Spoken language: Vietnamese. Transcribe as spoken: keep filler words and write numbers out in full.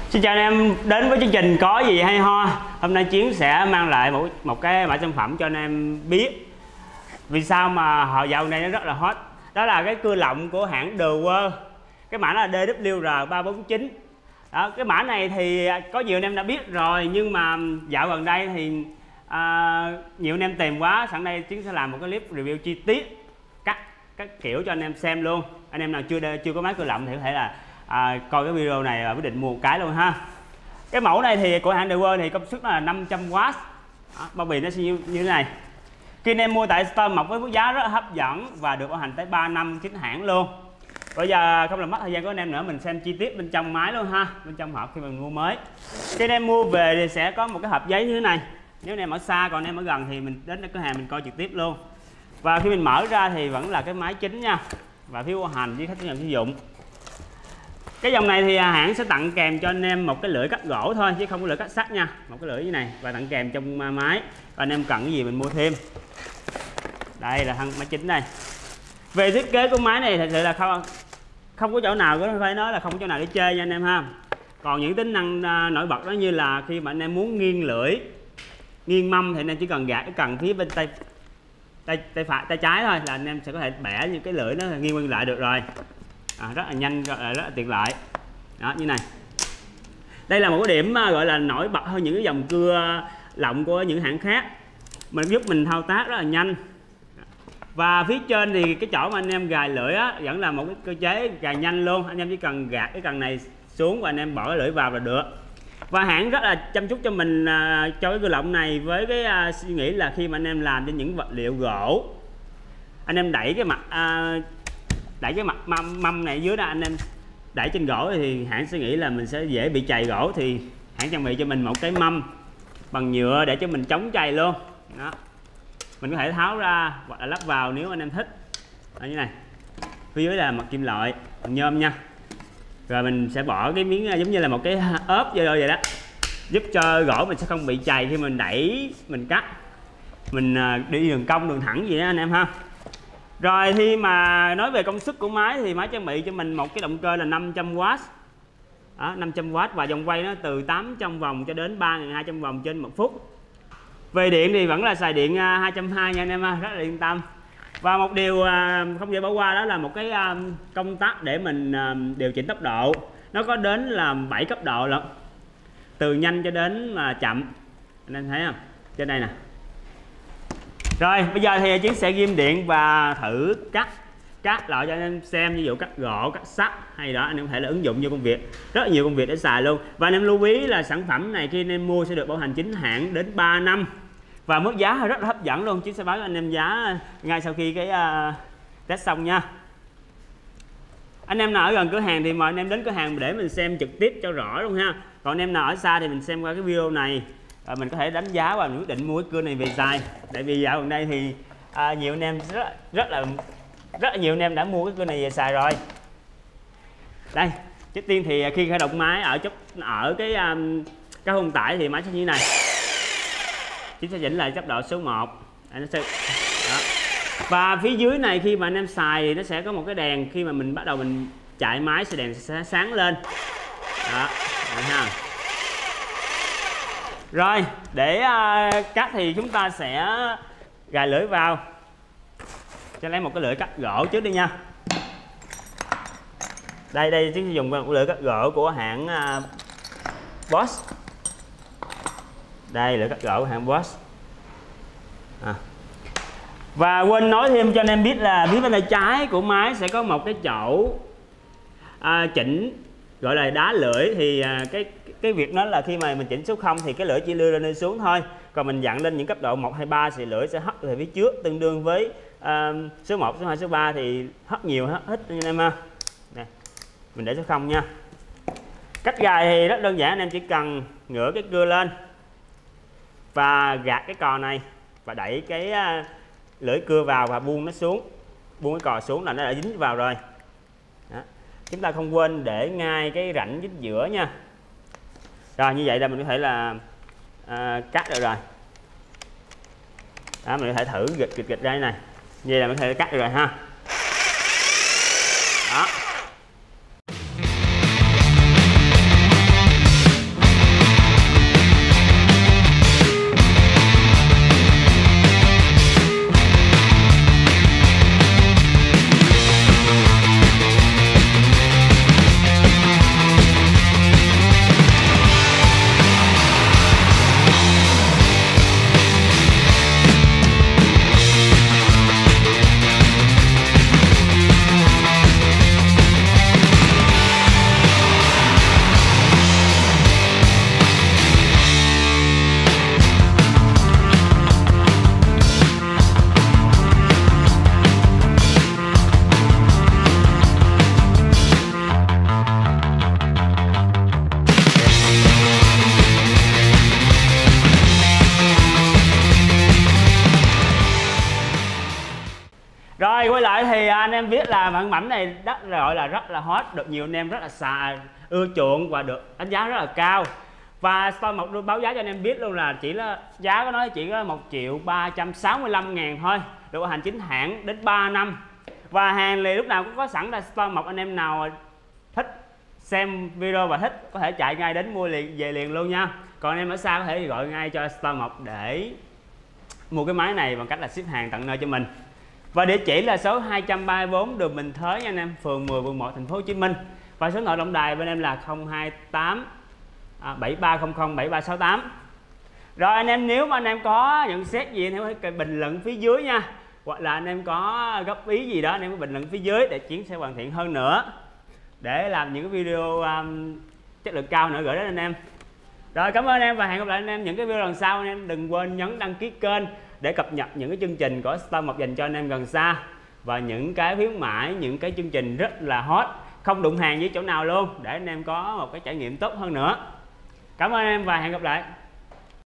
Xin chào anh em đến với chương trình Có Gì Hay Ho. Hôm nay Chiến sẽ mang lại một một cái mã sản phẩm cho anh em biết vì sao mà họ dạo này nó rất là hot. Đó là cái cưa lọng của hãng The World. Cái mã là D W R ba bốn chín. Đó, cái mã này thì có nhiều anh em đã biết rồi, nhưng mà dạo gần đây thì à, nhiều anh em tìm quá, sẵn đây Chiến sẽ làm một cái clip review chi tiết cắt các kiểu cho anh em xem luôn. Anh em nào chưa chưa có máy cưa lọng thì có thể là À, coi cái video này và quyết định mua một cái luôn ha. Cái mẫu này thì của hãng The World thì công suất là năm trăm oát. Đó, bao bì nó sẽ như, như thế này. Khi anh em mua tại store mọc với mức giá rất là hấp dẫn và được bảo hành tới ba năm chính hãng luôn. Bây giờ không làm mất thời gian của anh em nữa, mình xem chi tiết bên trong máy luôn ha, bên trong hộp khi mình mua mới. Khi anh em mua về thì sẽ có một cái hộp giấy như thế này. Nếu anh em ở xa, còn anh em ở gần thì mình đến cửa hàng mình coi trực tiếp luôn. Và khi mình mở ra thì vẫn là cái máy chính nha, và phiếu bảo hành với khách nhận sử dụng. Cái dòng này thì hãng sẽ tặng kèm cho anh em một cái lưỡi cắt gỗ thôi chứ không có lưỡi cắt sắt nha, một cái lưỡi như này và tặng kèm trong máy. Và anh em cần cái gì mình mua thêm. Đây là thân máy chính đây. Về thiết kế của máy này thật sự là không không có chỗ nào có phải nói là không có chỗ nào để chê nha anh em ha. Còn những tính năng nổi bật đó như là khi mà anh em muốn nghiêng lưỡi, nghiêng mâm thì anh em chỉ cần gạt cái cần phía bên tay tay tay phải tay trái thôi là anh em sẽ có thể bẻ những cái lưỡi nó nghiêng nguyên lại được rồi. À, rất là nhanh, rất là, rất là tiện lợi. Đó, như này. Đây là một cái điểm gọi là nổi bật hơn những cái dòng cưa lọng của những hãng khác. Mình giúp mình thao tác rất là nhanh. Và phía trên thì cái chỗ mà anh em gài lưỡi á, vẫn là một cái cơ chế gài nhanh luôn. Anh em chỉ cần gạt cái cần này xuống và anh em bỏ cái lưỡi vào là được. Và hãng rất là chăm chút cho mình uh, cho cái cưa lọng này với cái uh, suy nghĩ là khi mà anh em làm trên những vật liệu gỗ, anh em đẩy cái mặt uh, đẩy cái mặt mâm, mâm này dưới đó, anh em đẩy trên gỗ thì hãng sẽ nghĩ là mình sẽ dễ bị chày gỗ, thì hãng trang bị cho mình một cái mâm bằng nhựa để cho mình chống chày luôn. Đó, mình có thể tháo ra hoặc là lắp vào nếu anh em thích. Đó, như này. Phía dưới là mặt kim loại bằng nhôm nha. Rồi mình sẽ bỏ cái miếng giống như là một cái ốp vô vậy đó, giúp cho gỗ mình sẽ không bị chày khi mình đẩy, mình cắt, mình đi đường cong đường thẳng gì đó anh em ha. Rồi khi mà nói về công suất của máy thì máy trang bị cho mình một cái động cơ là năm trăm oát. Đó, năm trăm oát và vòng quay nó từ tám trăm vòng cho đến ba nghìn hai trăm vòng trên một phút. Về điện thì vẫn là xài điện hai trăm hai mươi nha anh em ha, rất là yên tâm. Và một điều không thể bỏ qua đó là một cái công tắc để mình điều chỉnh tốc độ. Nó có đến là bảy cấp độ lận, từ nhanh cho đến mà chậm. Anh em thấy không? Trên đây nè. Rồi bây giờ thì Chiến sẽ ghim điện và thử cắt cắt lại cho anh em xem, ví dụ cắt gỗ, cắt sắt hay đó, anh em có thể là ứng dụng vô công việc, rất là nhiều công việc để xài luôn. Và anh em lưu ý là sản phẩm này khi anh em mua sẽ được bảo hành chính hãng đến ba năm và mức giá rất là hấp dẫn luôn. Chiến sẽ báo cho anh em giá ngay sau khi cái uh, test xong nha. Anh em nào ở gần cửa hàng thì mời anh em đến cửa hàng để mình xem trực tiếp cho rõ luôn ha. Còn anh em nào ở xa thì mình xem qua cái video này, à, mình có thể đánh giá và quyết định mua cái cưa này về xài. Tại vì dạo gần đây thì à, nhiều anh em rất rất là rất là nhiều anh em đã mua cái cưa này về xài rồi. Đây, trước tiên thì khi khởi động máy ở chốt ở cái um, cái khung tải thì máy sẽ như thế này. Chúng sẽ chỉnh lại cấp độ số một. Đó. Và phía dưới này khi mà anh em xài thì nó sẽ có một cái đèn, khi mà mình bắt đầu mình chạy máy sẽ đèn sẽ sáng lên. Đó, đó ha. Rồi, để uh, cắt thì chúng ta sẽ gài lưỡi vào. Cho lấy một cái lưỡi cắt gỗ trước đi nha. Đây, đây chúng ta dùng một lưỡi cắt gỗ của hãng uh, Bosch. Đây, lưỡi cắt gỗ của hãng Bosch. À. Và quên nói thêm cho anh em biết là phía bên tay trái của máy sẽ có một cái chỗ uh, chỉnh gọi là đá lưỡi, thì uh, cái cái việc đó là khi mà mình chỉnh số không thì cái lưỡi chỉ đưa lên xuống thôi, còn mình dặn lên những cấp độ một, hai, ba thì lưỡi sẽ hất về phía trước, tương đương với uh, số một, số hai, số ba thì hất nhiều, hất ít anh em ha. Nè, mình để số không nha. Cách gài thì rất đơn giản, anh em chỉ cần ngửa cái cưa lên và gạt cái cò này và đẩy cái uh, lưỡi cưa vào và buông nó xuống, buông cái cò xuống là nó đã dính vào rồi. Đó. Chúng ta không quên để ngay cái rãnh dính giữa nha. Rồi như vậy là mình có thể là à, cắt được rồi. Đó, mình có thể thử gịch gịch gịch ra đây này. Như vậy là mình có thể cắt được rồi ha. Đó. Rồi quay lại thì anh em biết là sản phẩm này rất gọi là rất là hot, được nhiều anh em rất là xài, ưa chuộng và được đánh giá rất là cao. Và Star Mộc báo giá cho anh em biết luôn là chỉ là giá của nó chỉ có một triệu ba trăm sáu mươi lăm ngàn thôi, được hành chính hãng đến ba năm. Và hàng này lúc nào cũng có sẵn là Star Mộc, anh em nào thích xem video và thích có thể chạy ngay đến mua liền về liền luôn nha. Còn anh em ở xa có thể gọi ngay cho Star Mộc để mua cái máy này bằng cách là ship hàng tận nơi cho mình. Và địa chỉ là số hai trăm ba mươi tư đường Bình Thới nha anh em, phường mười quận một thành phố Hồ Chí Minh. Và số điện thoại tổng đài bên em là không hai tám bảy ba không không bảy ba sáu tám. Rồi anh em nếu mà anh em có nhận xét gì anh em hãy bình luận phía dưới nha, hoặc là anh em có góp ý gì đó anh em có bình luận phía dưới để Chiến sẽ hoàn thiện hơn nữa để làm những cái video um, chất lượng cao nữa gửi đến anh em. Rồi cảm ơn anh em và hẹn gặp lại anh em những cái video lần sau. Anh em đừng quên nhấn đăng ký kênh để cập nhật những cái chương trình của Star Mộc dành cho anh em gần xa, và những cái khuyến mãi, những cái chương trình rất là hot, không đụng hàng với chỗ nào luôn, để anh em có một cái trải nghiệm tốt hơn nữa. Cảm ơn anh em và hẹn gặp lại.